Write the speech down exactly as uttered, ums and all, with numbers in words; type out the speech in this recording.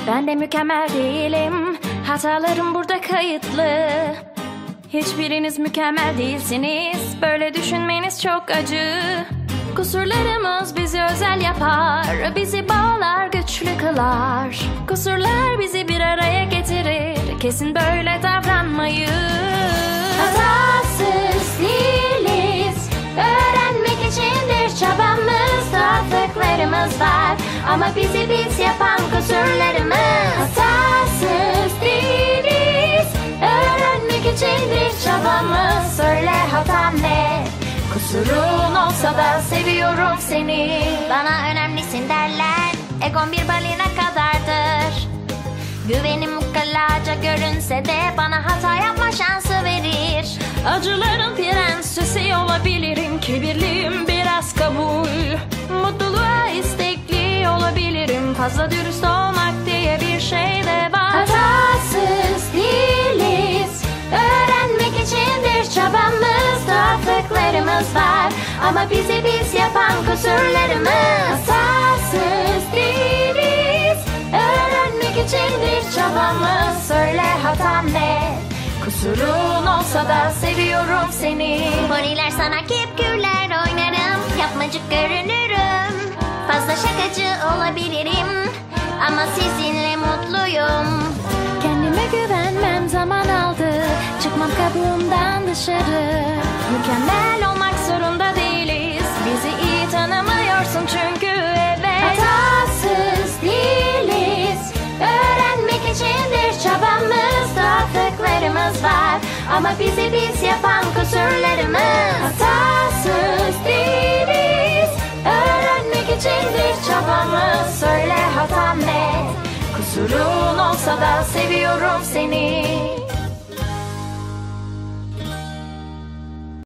Ben de mükemmel değilim, hatalarım burada kayıtlı. Hiçbiriniz mükemmel değilsiniz, böyle düşünmeniz çok acı. Kusurlarımız bizi özel yapar, bizi bağlar, güçlü kılar. Kusurlar bizi bir araya getirir, kesin böyle davranmayın. Hatasız değiliz, öğrenmek içindir çabamız. Tuhaflıklarımız var ama bizi biz yapan kusurlarımız. Hatasız değiliz, öğrenmek içindir çabamız. Söyle hatam ne? Kusurun olsa da seviyorum seni. Bana önemlisin derler, egon bir balina kadardır. Güvenim ukalaca görünse de bana hata yapma şansı verir. Acıların prensesi olabilirim, kibirliyim biraz kabul. Mutluluğa istekli olabilirim, fazla dürüst olmak diye bir şey de var. Hatasız değiliz, öğrenmek içindir çabamız. Tuhaflıklarımız var ama bizi biz yapan kusurlarımız. Hatasız değiliz, öğrenmek içindir çabamız. Söyle hatam ne? Kusurun olsa da seviyorum seni. Poniler sana kepkürler oynarım, yapmacık görünürüm. Fazla şakacı olabilirim ama sizinle mutluyum. Kendime güvenmem zaman aldı, çıkmam kabuğumdan dışarı. Mükemmel olmak zorunda değiliz, bizi iyi tanımıyorsun çünkü evet. Hatasız değiliz, öğrenmek içindir çabamız. Tuhaflıklarımız var ama bizi biz yapan kusurlarımız. Hatasız değiliz, öğrenmek içindir çabamız. Söyle hatam ne? Kusurun olsa da seviyorum seni.